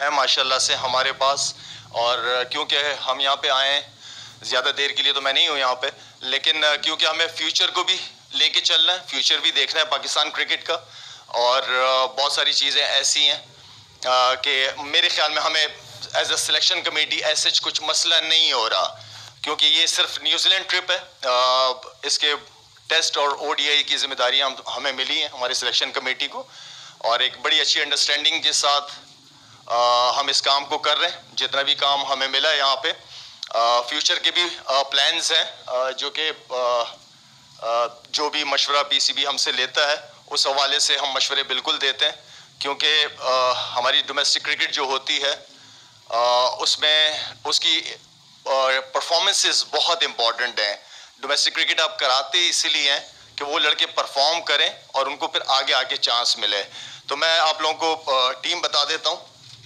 है माशाल्लाह से हमारे पास। और क्योंकि हम यहाँ पे आए हैं, ज़्यादा देर के लिए तो मैं नहीं हूँ यहाँ पे, लेकिन क्योंकि हमें फ्यूचर को भी लेके चलना है, फ्यूचर भी देखना है पाकिस्तान क्रिकेट का। और बहुत सारी चीज़ें ऐसी हैं कि मेरे ख्याल में हमें एज अ सिलेक्शन कमेटी ऐसे कुछ मसला नहीं हो रहा, क्योंकि ये सिर्फ न्यूजीलैंड ट्रिप है। इसके टेस्ट और ओडीआई की जिम्मेदारियां हमें मिली हैं हमारी सिलेक्शन कमेटी को, और एक बड़ी अच्छी अंडरस्टैंडिंग के साथ हम इस काम को कर रहे हैं। जितना भी काम हमें मिला है यहाँ पे, फ्यूचर के भी प्लान्स हैं, जो कि जो भी मशवरा पीसीबी हमसे लेता है उस हवाले से हम मशवरे बिल्कुल देते हैं, क्योंकि हमारी डोमेस्टिक क्रिकेट जो होती है उसमें उसकी परफॉर्मेंसेस बहुत इम्पॉर्टेंट हैं। डोमेस्टिक क्रिकेट आप कराते इसीलिए हैं कि वो लड़के परफॉर्म करें और उनको फिर आगे आगे चांस मिले। तो मैं आप लोगों को टीम बता देता हूँ।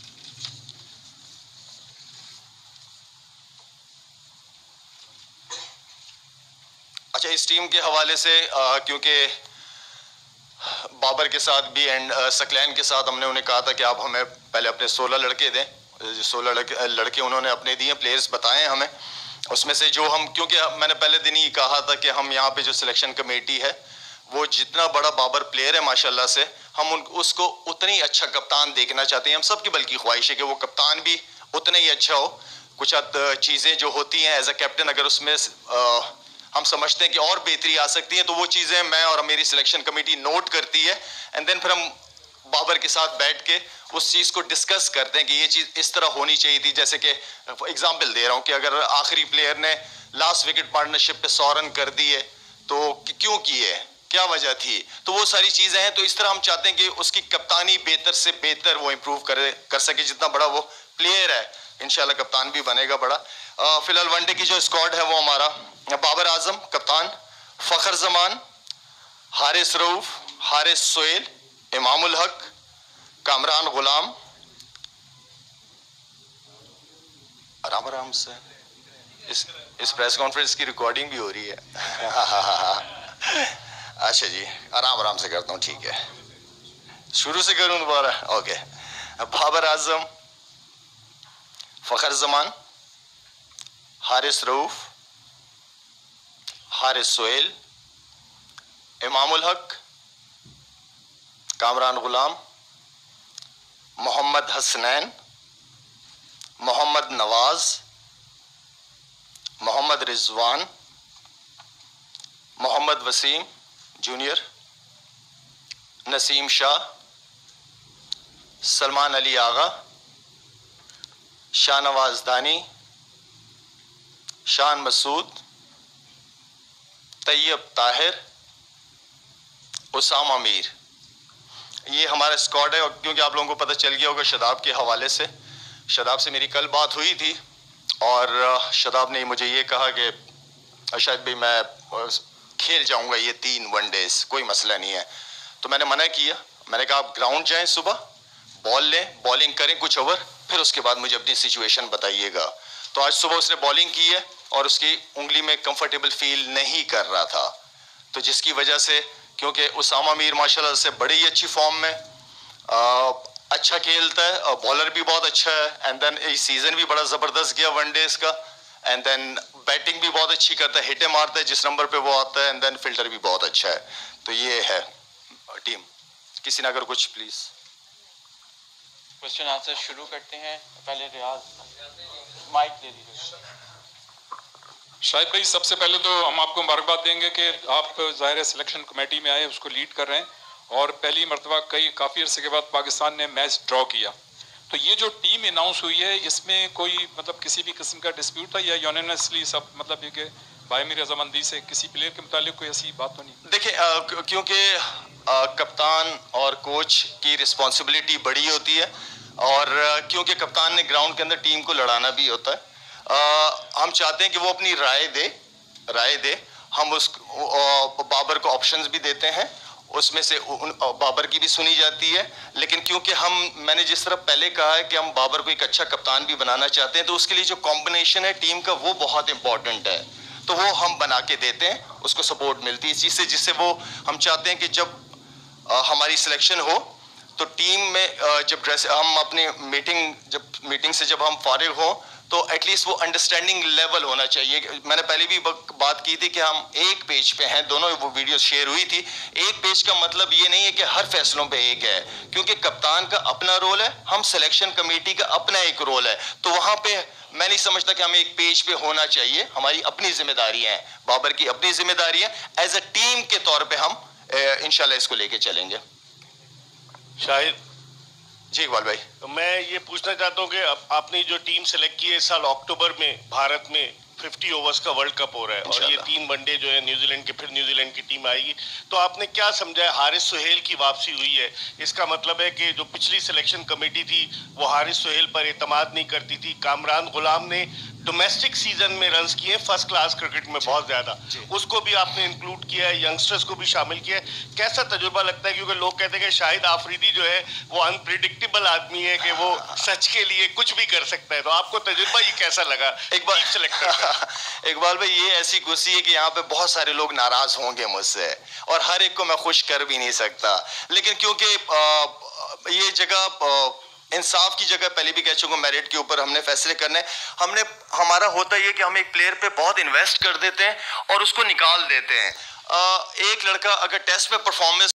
अच्छा, इस टीम के हवाले से क्योंकि बाबर के साथ भी एंड सकलैन के साथ हमने उन्हें कहा था कि आप हमें पहले अपने 16 लड़के दें। 16 लड़के उन्होंने अपने दिए, प्लेयर्स बताए हमें। उसमें से जो हम, क्योंकि मैंने पहले दिन ही कहा था कि हम यहाँ पे जो सिलेक्शन कमेटी है वो जितना बड़ा बाबर प्लेयर है माशाल्लाह से, हम उसको उतना ही अच्छा कप्तान देखना चाहते हैं। हम सबकी बल्कि ख्वाहिश है कि वो कप्तान भी उतना ही अच्छा हो। कुछ चीज़ें जो होती हैं एज अ कैप्टन, अगर उसमें हम समझते हैं कि और बेहतरी आ सकती है, तो वो चीज़ें मैं और मेरी सिलेक्शन कमेटी नोट करती है, एंड देन फिर हम बाबर के साथ बैठ के उस चीज़ को डिस्कस करते हैं कि ये चीज़ इस तरह होनी चाहिए थी। जैसे कि एग्जांपल दे रहा हूँ कि अगर आखिरी प्लेयर ने लास्ट विकेट पार्टनरशिप पे 100 रन कर दिए तो क्यों किए, क्या वजह थी, तो वो सारी चीज़ें हैं। तो इस तरह हम चाहते हैं कि उसकी कप्तानी बेहतर से बेहतर वो इम्प्रूव कर सके। जितना बड़ा वो प्लेयर है इंशाल्लाह कप्तान भी बनेगा बड़ा। फिलहाल वनडे की जो स्क्वाड है वो हमारा बाबर आजम कप्तान, फ़खर जमान, हारिस रऊफ, हारिस सोहेल, इमामुल हक, कामरान गुलाम। आराम आराम से, इस प्रेस कॉन्फ्रेंस की रिकॉर्डिंग भी हो रही है। अच्छा जी, आराम आराम से करता हूँ, ठीक है। शुरू से करूँ दोबारा? ओके। बाबर आजम, फ़खर जमान, हारिस रऊफ, हारिस सोहेल, इमामुल हक, कामरान गुलाम, मोहम्मद हसनैन, मोहम्मद नवाज, मोहम्मद रिजवान, मोहम्मद वसीम जूनियर, नसीम शाह, सलमान अली आगा, शाहनवाज दानी, शान मसूद, तैयब ताहिर, उसामा मीर। ये हमारा स्क्वाड है। और क्योंकि आप लोगों को पता चल गया होगा शदाब के हवाले से, शदाब से मेरी कल बात हुई थी और शदाब ने मुझे ये कहा कि शायद भाई मैं खेल जाऊंगा ये 3 वनडेज, कोई मसला नहीं है। तो मैंने मना किया, मैंने कहा आप ग्राउंड जाएं, सुबह बॉल लें, बॉलिंग करें कुछ ओवर, फिर उसके बाद मुझे अपनी सिचुएशन बताइएगा। तो आज सुबह उसने बॉलिंग की है और उसकी उंगली में कंफर्टेबल फील नहीं कर रहा था, तो जिसकी वजह से, क्योंकि उसामा मीर माशाल्लाह से बड़ी ही अच्छी फॉर्म में, अच्छा खेलता है, बॉलर भी बहुत अच्छा है, एंड देन इस सीजन भी बड़ा ज़बरदस्त गया वनडेज का, एंड देन बैटिंग भी बहुत अच्छी करता है, हिटें मारता है जिस नंबर पे वो आता है, एंड देन फील्डर भी बहुत अच्छा है। तो ये है टीम। किसी ने अगर कुछ प्लीज़ क्वेश्चन आंसर शुरू करते हैं। पहले रियाज माइक दे दीजिए। शाहिद भाई, सबसे पहले तो हम आपको मुबारकबाद देंगे कि आप ज़ाहिर सिलेक्शन कमेटी में आए, उसको लीड कर रहे हैं, और पहली मरतबा काफ़ी अरसे के बाद पाकिस्तान ने मैच ड्रॉ किया। तो ये जो टीम अनाउंस हुई है, इसमें कोई मतलब किसी भी किस्म का डिस्प्यूट था या यूनानिमसली सब, मतलब ये कि बायमी रजामंदी से किसी प्लेयर के मुतालिक कोई ऐसी बात तो नहीं? देखिए, क्योंकि कप्तान और कोच की रिस्पॉन्सिबिलिटी बड़ी होती है, और क्योंकि कप्तान ने ग्राउंड के अंदर टीम को लड़ाना भी होता है, हम चाहते हैं कि वो अपनी राय दे। हम उस बाबर को ऑप्शंस भी देते हैं, उसमें से बाबर की भी सुनी जाती है, लेकिन क्योंकि मैंने जिस तरह पहले कहा है कि हम बाबर को एक अच्छा कप्तान भी बनाना चाहते हैं, तो उसके लिए जो कॉम्बिनेशन है टीम का वो बहुत इंपॉर्टेंट है, तो वो हम बना के देते हैं, उसको सपोर्ट मिलती है इस चीज़ से, जिससे वो हम चाहते हैं कि जब हमारी सिलेक्शन हो तो टीम में जब ड्रेस हम अपनी मीटिंग से जब हम फारिग हों तो एटलीस्ट वो अंडरस्टैंडिंग लेवल होना चाहिए। मैंने पहले भी बात की थी कि हम एक पेज पे हैं, दोनों वो वीडियो शेयर हुई थी। एक पेज का मतलब ये नहीं है कि हर फैसलों पे एक है, क्योंकि कप्तान का अपना रोल है, हम सिलेक्शन कमेटी का अपना एक रोल है। तो वहां पे मैं नहीं समझता कि हमें एक पेज पे होना चाहिए। हमारी अपनी जिम्मेदारी है, बाबर की अपनी जिम्मेदारी है। एज अ टीम के तौर पर हम इंशाल्लाह इसको लेके चलेंगे। शाहिद जी इकबाल भाई, तो मैं ये पूछना चाहता हूँ कि आपने जो टीम सेलेक्ट की है इस साल अक्टूबर में भारत में 50 ओवर्स का वर्ल्ड कप हो रहा है और ये 3 वनडे जो है न्यूजीलैंड के, फिर न्यूजीलैंड की टीम आएगी, तो आपने क्या समझा है? हारिस सुहेल की वापसी हुई है, इसका मतलब है कि जो पिछली सिलेक्शन कमेटी थी वो हारिस सुहेल पर एतमाद नहीं करती थी। कामरान गुलाम ने डोमेस्टिक सीजन में रन्स किए फर्स्ट क्लास क्रिकेट में बहुत ज्यादा, उसको भी आपने इंक्लूड किया है, यंगस्टर्स को भी शामिल किया है। कैसा तजुर्बा लगता है? क्योंकि लोग कहते हैं कि शाहिद आफरीदी जो है वो अनप्रिडिक्टेबल आदमी है कि वो सच के लिए कुछ भी कर सकता है, तो आपको तजुर्बा ये कैसा लगा टीम सेलेक्टर का? इकबाल भाई, ये ऐसी कुर्सी है कि यहाँ पे बहुत सारे लोग नाराज होंगे मुझसे और हर एक को मैं खुश कर भी नहीं सकता, लेकिन क्योंकि ये जगह इंसाफ की जगह, पहले भी कह चुका, मेरिट के ऊपर हमने फैसले करने। हमारा होता ये कि हम एक प्लेयर पे बहुत इन्वेस्ट कर देते हैं और उसको निकाल देते हैं। एक लड़का अगर टेस्ट में परफॉर्मेंस